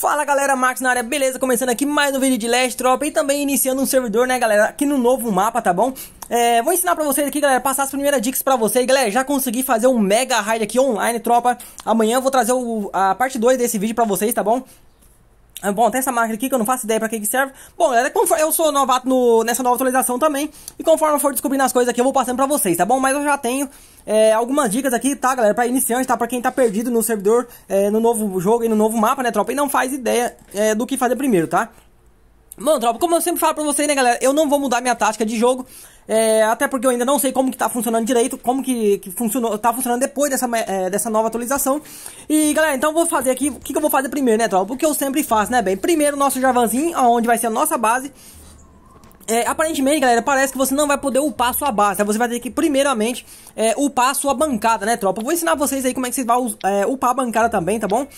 Fala galera, Max na área, beleza? Começando aqui mais um vídeo de Last Tropa e também iniciando um servidor, né galera, aqui no novo mapa, tá bom? Vou ensinar pra vocês aqui, galera, passar as primeiras dicas pra vocês. Galera, já consegui fazer um mega raid aqui online, tropa. Amanhã eu vou trazer a parte 2 desse vídeo pra vocês, tá bom? Bom, tem essa máquina aqui que eu não faço ideia pra que serve. Bom, galera, eu sou novato nessa nova atualização também. E conforme eu for descobrindo as coisas aqui, eu vou passando pra vocês, tá bom? Mas eu já tenho algumas dicas aqui, tá, galera? Pra iniciante, tá? Pra quem tá perdido no servidor, no novo jogo e no novo mapa, né, tropa? E não faz ideia do que fazer primeiro, tá? Bom, tropa, como eu sempre falo pra vocês, né, galera? Eu não vou mudar minha tática de jogo. Até porque eu ainda não sei como que tá funcionando direito, como que tá funcionando depois dessa nova atualização. E galera, então eu vou fazer aqui, o que eu vou fazer primeiro, né, tropa? O que eu sempre faço, né, bem? Primeiro o nosso Javanzinho, onde vai ser a nossa base. Aparentemente, galera, parece que você não vai poder upar a sua base, tá? Você vai ter que, primeiramente, upar a sua bancada, né, tropa? Eu vou ensinar vocês aí como é que vocês vão upar a bancada também, tá bom?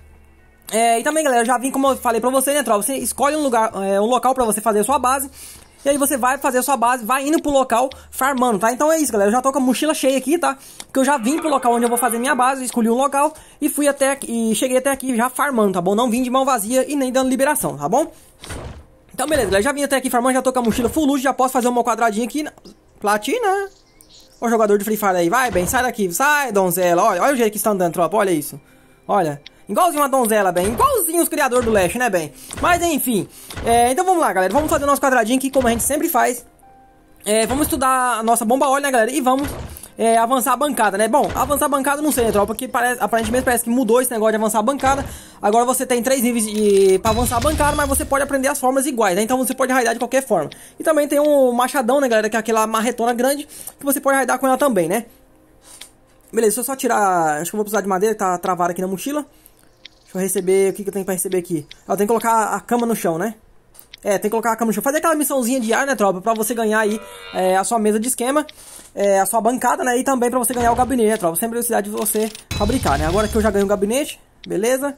E também, galera, eu já vim, como eu falei pra você, né, tropa? Você escolhe um local pra você fazer a sua base. E aí você vai fazer a sua base, vai indo pro local farmando, tá? Então é isso, galera, eu já tô com a mochila cheia aqui, tá? Porque eu já vim pro local onde eu vou fazer minha base, escolhi um local e fui até aqui, e cheguei até aqui já farmando, tá bom? Não vim de mão vazia e nem dando liberação, tá bom? Então beleza, galera, já vim até aqui farmando, já tô com a mochila full loot, já posso fazer um quadradinho aqui, platina. Ó o jogador de Free Fire aí, vai bem, sai daqui, sai donzela, olha o jeito que está andando, tropa, olha isso, olha. Igualzinho uma donzela, bem. Igualzinho os criadores do Leste, né, bem. Mas, enfim. Então vamos lá, galera. Vamos fazer o nosso quadradinho aqui, como a gente sempre faz. Vamos estudar a nossa bomba óleo, né, galera. E vamos avançar a bancada, né. Bom, avançar a bancada não sei, né, tropa. Porque aparentemente parece que mudou esse negócio de avançar a bancada. Agora você tem 3 níveis pra avançar a bancada, mas você pode aprender as formas iguais, né. Então você pode raidar de qualquer forma. E também tem um machadão, né, galera, que é aquela marretona grande, que você pode raidar com ela também, né. Beleza, deixa eu só tirar... Acho que eu vou precisar de madeira, que tá travada aqui na mochila. Deixa eu receber, o que eu tenho pra receber aqui? Eu tenho que colocar a cama no chão, né? Tem que colocar a cama no chão. Fazer aquela missãozinha diária, né, tropa? Pra você ganhar aí a sua mesa de esquema, a sua bancada, né? E também pra você ganhar o gabinete, né, tropa? Sempre necessidade de você fabricar, né? Agora que eu já ganhei o gabinete, beleza?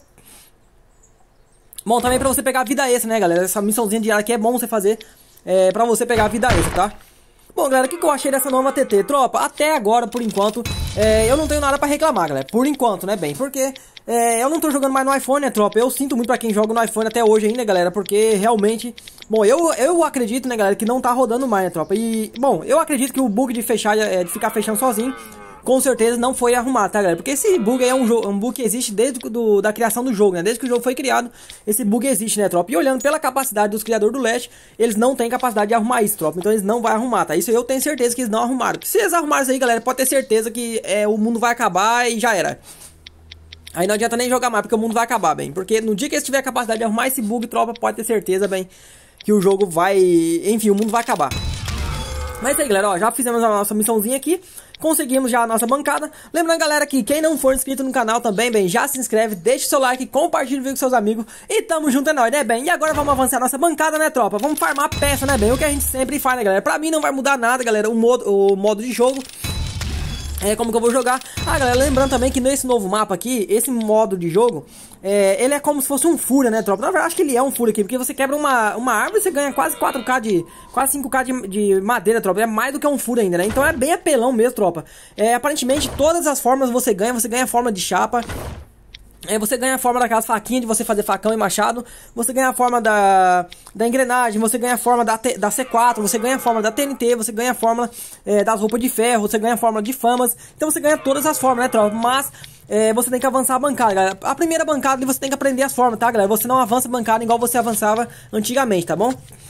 Bom, também pra você pegar a vida extra, né, galera? Essa missãozinha diária aqui é bom você fazer pra você pegar a vida extra, tá? Bom, galera, o que eu achei dessa nova TT, tropa? Até agora, por enquanto, eu não tenho nada pra reclamar, galera. Por enquanto, né, bem? Porque eu não tô jogando mais no iPhone, né, tropa? Eu sinto muito pra quem joga no iPhone até hoje ainda, galera, porque realmente... Bom, eu acredito, né, galera, que não tá rodando mais, né, tropa? E, bom, eu acredito que o bug de fechar, de ficar fechando sozinho, com certeza não foi arrumado, tá, galera? Porque esse bug aí é um bug que existe desde da criação do jogo, né? Desde que o jogo foi criado, esse bug existe, né, tropa? E olhando pela capacidade dos criadores do Leste, eles não têm capacidade de arrumar isso, tropa. Então eles não vão arrumar, tá? Isso eu tenho certeza que eles não arrumaram. Porque se eles arrumarem isso aí, galera, pode ter certeza que o mundo vai acabar e já era. Aí não adianta nem jogar mais, porque o mundo vai acabar, bem. Porque no dia que eles tiverem a capacidade de arrumar esse bug, tropa, pode ter certeza, bem, que o jogo vai... Enfim, o mundo vai acabar. Mas é isso aí, galera, ó, já fizemos a nossa missãozinha aqui. Conseguimos já a nossa bancada. Lembrando, galera, que quem não for inscrito no canal também, bem, já se inscreve, deixa o seu like, compartilha o vídeo com seus amigos. E tamo junto, é nóis, né, bem? E agora vamos avançar a nossa bancada, né, tropa? Vamos farmar peça, né, bem? O que a gente sempre faz, né, galera? Pra mim não vai mudar nada, galera, o modo de jogo. Como que eu vou jogar? Galera, lembrando também que nesse novo mapa aqui, esse modo de jogo, ele é como se fosse um fúria, né, tropa? Na verdade, acho que ele é um fúria aqui, porque você quebra uma árvore e você ganha quase 4k quase 5k de madeira, tropa. É mais do que um fúria ainda, né? Então é bem apelão mesmo, tropa. Aparentemente, todas as formas você ganha a forma de chapa. Você ganha a forma daquelas faquinhas de você fazer facão e machado. Você ganha a forma da engrenagem. Você ganha a forma da C4. Você ganha a forma da TNT. Você ganha a forma das roupas de ferro. Você ganha a forma de famas. Então você ganha todas as formas, né, tropa? Mas você tem que avançar a bancada, galera. A primeira bancada você tem que aprender as formas, tá, galera? Você não avança a bancada igual você avançava antigamente, tá bom?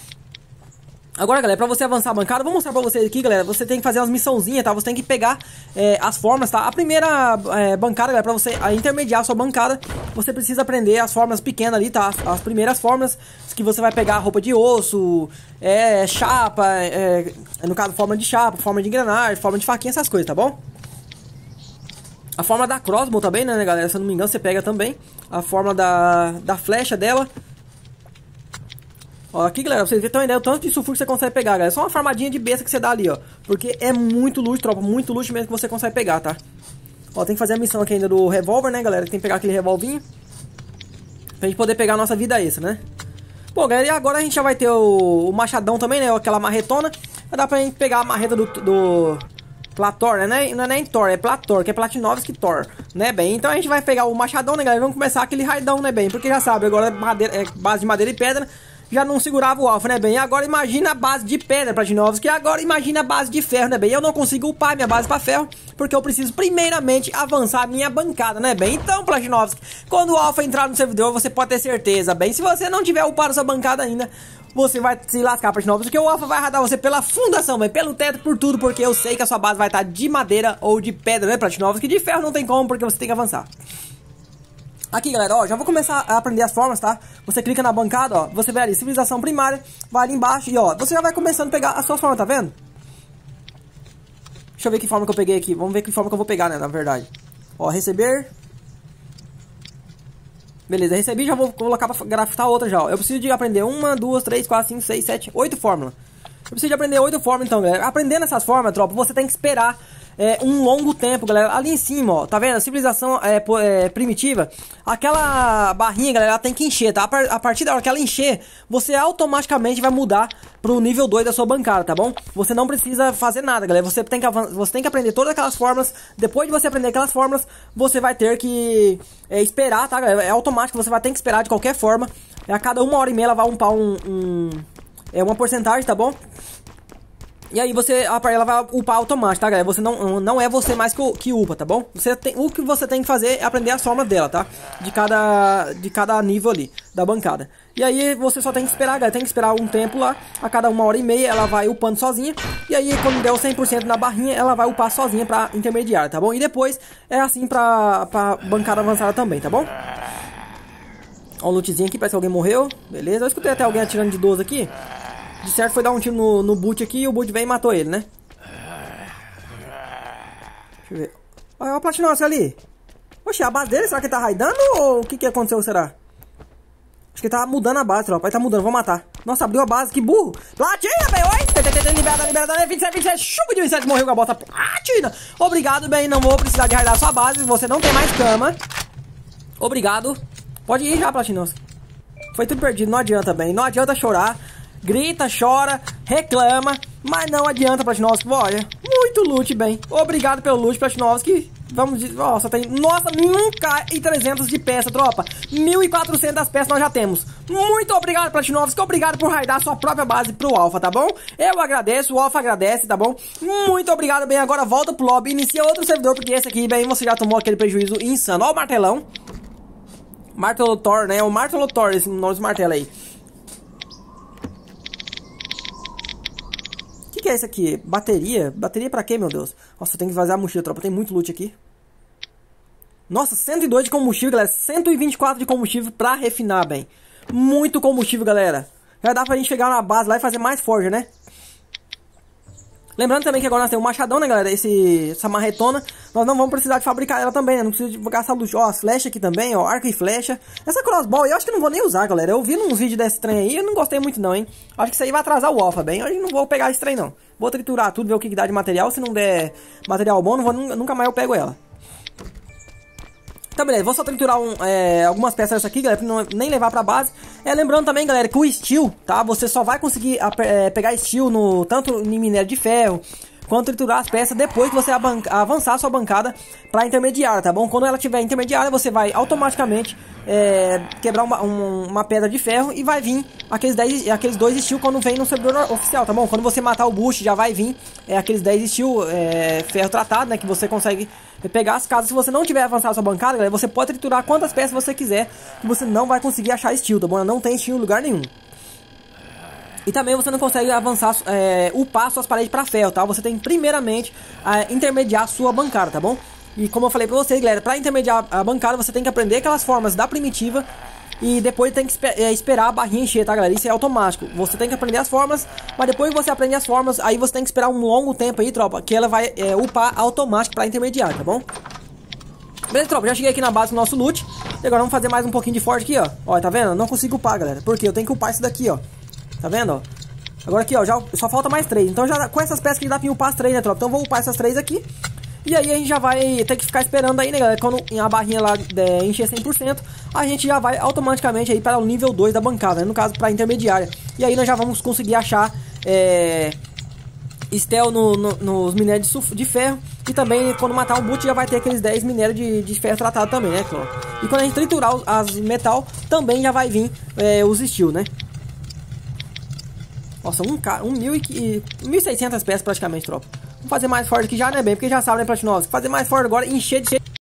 Agora, galera, pra você avançar a bancada, vou mostrar pra vocês aqui, galera. Você tem que fazer umas missãozinhas, tá? Você tem que pegar as formas, tá? A primeira bancada, galera, pra você intermediar a sua bancada, você precisa aprender as formas pequenas ali, tá? As primeiras formas que você vai pegar roupa de osso, chapa, no caso, forma de chapa, forma de engrenagem, forma de faquinha, essas coisas, tá bom? A forma da crossbow também, né, galera? Se eu não me engano, você pega também a forma da flecha dela. Ó, aqui, galera, pra vocês terem uma ideia do tanto de sulfuro que você consegue pegar, galera. É só uma farmadinha de besta que você dá ali, ó. Porque é muito loot, tropa. Muito loot mesmo que você consegue pegar, tá? Ó, tem que fazer a missão aqui ainda do revólver, né, galera? Tem que pegar aquele revolvinho pra gente poder pegar a nossa vida extra, né? Bom, galera, e agora a gente já vai ter o machadão também, né? Aquela marretona. Vai dar pra gente pegar a marreta Plator, né? Não é nem Thor, é Plator, que é Platinovski Thor, né, bem? Então a gente vai pegar o machadão, né, galera? Vamos começar aquele raidão, né, bem? Porque já sabe, agora base de madeira e pedra já não segurava o alfa, né, bem? Agora imagina a base de pedra, Platinovski, agora imagina a base de ferro, né, bem? Eu não consigo upar minha base pra ferro, porque eu preciso primeiramente avançar a minha bancada, né, bem? Então, Platinovski, quando o alfa entrar no servidor, você pode ter certeza, bem? Se você não tiver upado sua bancada ainda, você vai se lascar, Platinovski, porque o alfa vai radar você pela fundação, bem, pelo teto, por tudo, porque eu sei que a sua base vai estar de madeira ou de pedra, né, Platinovski? De ferro não tem como, porque você tem que avançar. Aqui, galera, ó, já vou começar a aprender as formas, tá? Você clica na bancada, ó, você vê ali, civilização primária, vai ali embaixo e, ó, você já vai começando a pegar as suas formas, tá vendo? Deixa eu ver que forma que eu peguei aqui, vamos ver que forma que eu vou pegar, né, na verdade. Ó, receber. Beleza, recebi, já vou colocar pra graftar outra já, ó. Eu preciso de aprender 1, 2, 3, 4, 5, 6, 7, 8 fórmulas. Eu preciso de aprender 8 fórmulas, então, galera. Aprendendo essas formas, tropa, você tem que esperar um longo tempo, galera. Ali em cima, ó, tá vendo? A civilização primitiva, aquela barrinha, galera, ela tem que encher, tá? A partir da hora que ela encher, você automaticamente vai mudar pro nível 2 da sua bancada, tá bom? Você não precisa fazer nada, galera. Você tem que aprender todas aquelas fórmulas. Depois de você aprender aquelas fórmulas, você vai ter que esperar, tá, galera? É automático, você vai ter que esperar de qualquer forma. A cada 1h30 ela vai upar uma porcentagem, tá bom? E aí ela vai upar automático, tá, galera? Você não é você mais que upa, tá bom? O que você tem que fazer é aprender as formas dela, tá? De cada nível ali, da bancada. E aí você só tem que esperar, galera. Tem que esperar um tempo lá. A cada 1h30 ela vai upando sozinha. E aí quando der o 100% na barrinha, ela vai upar sozinha pra intermediária, tá bom? E depois é assim pra bancada avançada também, tá bom? Ó, um lootzinho aqui, parece que alguém morreu. Beleza, eu escutei até alguém atirando de 12 aqui. De certo foi dar um tiro no boot aqui e o boot veio e matou ele, né? Deixa eu ver. Olha o Platinovski ali. Oxe, a base dele, será que ele tá raidando ou o que aconteceu, será? Acho que ele tá mudando a base, tropa. Ele tá mudando, vou matar. Nossa, abriu a base, que burro. Platina, velho, oi. Liberada, 27, chupa de 27, morreu com a bota. Platina. Obrigado, bem, não vou precisar de raidar sua base. Você não tem mais cama. Obrigado. Pode ir já, Platinovski. Foi tudo perdido, não adianta, bem. Não adianta chorar. Grita, chora, reclama, mas não adianta, Platinovski. Olha, muito loot, bem. Obrigado pelo loot, Platinovski. Vamos dizer, nossa, tem, nossa, 1.300 de peça, tropa. 1.400 das peças nós já temos. Muito obrigado, Platinovski. Obrigado por raidar sua própria base pro Alpha, tá bom? Eu agradeço, o Alpha agradece, tá bom? Muito obrigado, bem. Agora volta pro lobby, inicia outro servidor, porque esse aqui, bem, você já tomou aquele prejuízo insano. Ó o martelão. Martelo Thor, né? O Martelo Thor, esse nome de martelo aí. O que é isso aqui? Bateria? Bateria pra quê, meu Deus? Nossa, tem que esvaziar a mochila, tropa. Tem muito loot aqui. Nossa, 102 de combustível, galera. 124 de combustível pra refinar, bem. Muito combustível, galera. Já dá pra gente chegar na base lá e fazer mais forja, né? Lembrando também que agora nós temos um machadão, né, galera? Essa marretona. Nós não vamos precisar de fabricar ela também, né? Não precisa de gastar luxo. Ó, as flechas aqui também, ó. Arco e flecha. Essa crossbow eu acho que não vou nem usar, galera. Eu vi uns vídeos desse trem aí e eu não gostei muito não, hein? Acho que isso aí vai atrasar o alpha, bem. Eu não vou pegar esse trem, não. Vou triturar tudo, ver o que dá de material. Se não der material bom, nunca mais eu pego ela. Então, beleza, vou só triturar algumas peças dessa aqui, galera, pra não, nem levar pra base. Lembrando também, galera, que o steel, tá? Você só vai conseguir pegar steel tanto em minério de ferro, quanto triturar as peças depois que você avançar a sua bancada pra intermediária, tá bom? Quando ela tiver intermediária, você vai automaticamente quebrar uma pedra de ferro e vai vir aqueles 2 steel quando vem no servidor oficial, tá bom? Quando você matar o boost, já vai vir aqueles 10 steel ferro tratado, né? Que você consegue pegar as casas. Se você não tiver avançado a sua bancada, galera, você pode triturar quantas peças você quiser, que você não vai conseguir achar steel, tá bom? Não tem steel em lugar nenhum. E também você não consegue avançar, upar suas paredes para ferro, tá? Você tem primeiramente a intermediar a sua bancada, tá bom? E como eu falei pra vocês, galera, para intermediar a bancada, você tem que aprender aquelas formas da primitiva e depois tem que esperar a barrinha encher, tá, galera? Isso é automático. Você tem que aprender as formas, mas depois que você aprende as formas, aí você tem que esperar um longo tempo aí, tropa, que ela vai upar automático para intermediar, tá bom? Beleza, tropa, já cheguei aqui na base do nosso loot. E agora vamos fazer mais um pouquinho de forte aqui, ó. Ó, tá vendo? Não consigo upar, galera, porque eu tenho que upar isso daqui, ó. Tá vendo, ó? Agora aqui, ó, só falta mais 3. Então já com essas peças que dá pra upar as 3, né, tropa? Então vou upar essas 3 aqui. E aí a gente já vai ter que ficar esperando aí, né, galera? Quando a barrinha lá encher 100%, a gente já vai automaticamente aí para o nível 2 da bancada, né? No caso, para intermediária. E aí nós já vamos conseguir achar Steel nos minérios de ferro. E também quando matar um boot já vai ter aqueles 10 minérios de ferro tratado também, né, claro. E quando a gente triturar as metal, também já vai vir os steel, né. Nossa, 1.600 peças praticamente, tropa. Vamos fazer mais forte aqui já, né, bem? Porque já sabe, né, Platinovski? Fazer mais forte agora, encher de...